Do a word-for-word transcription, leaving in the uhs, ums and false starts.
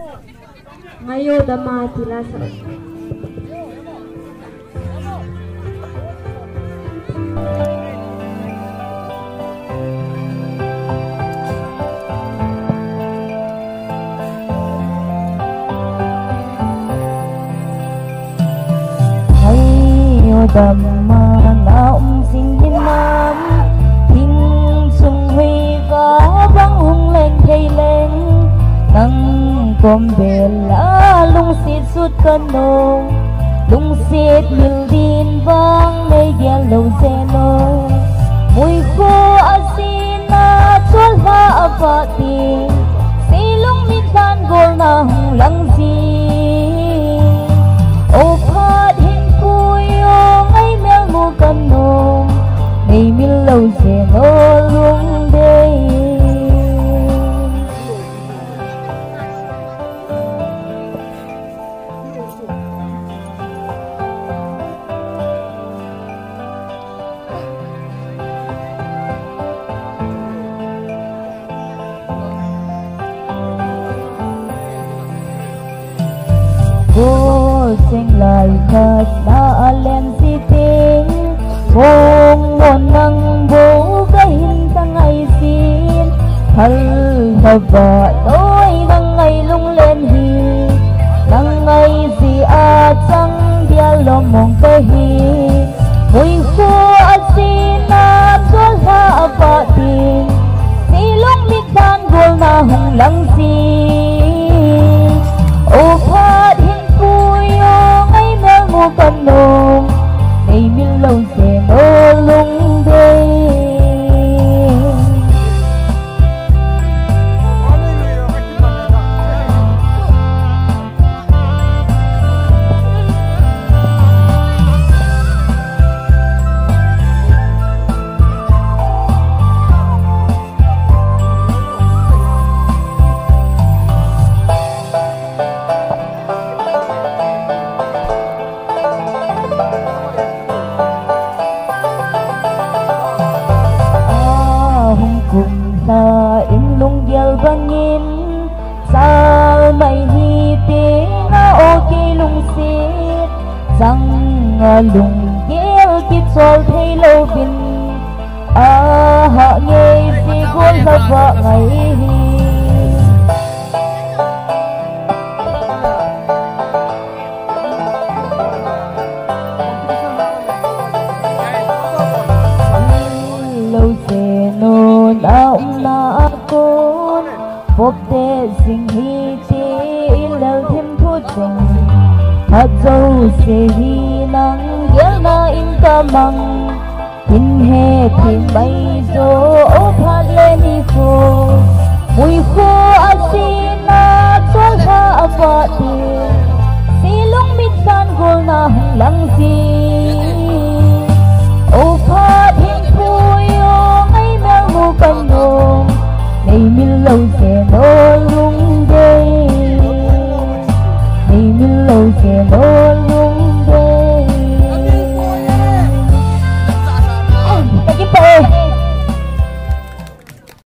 Ngayon dama tila sa Dhamma na um sinh thiên nam thinh sung huy và băng hung lên cây lên nắng com bề lá lung xịt suốt cơn nô lung xịt mil din vang mây gia lâu xe nô mùi khô asina chua hoa apa ti silung mit tan gol na hung lang si ô phát kanong may milaw seno lung day cô sinh lại thật đã lên si tình Hong mon nang bo kahin tangay sin hal haba toy nang ngay lung lên hi nang ngay si a chang dia lomong kahi mui ko asin na chol ha apa tin si lung mit tan gol na hong lang si o phat hin puyo ngay mel mo kanong ay milaw seno lung day in lung gel bangin sal mai hi te na okay lung sit sang lung gel kit sol thei lo bin a ha nge si gol la ba ngai hi lo se no na na con phúc tế sinh hi tế lâu thêm thu tình thật dâu sẽ hi nắng ghé na in ta măng in he thì bay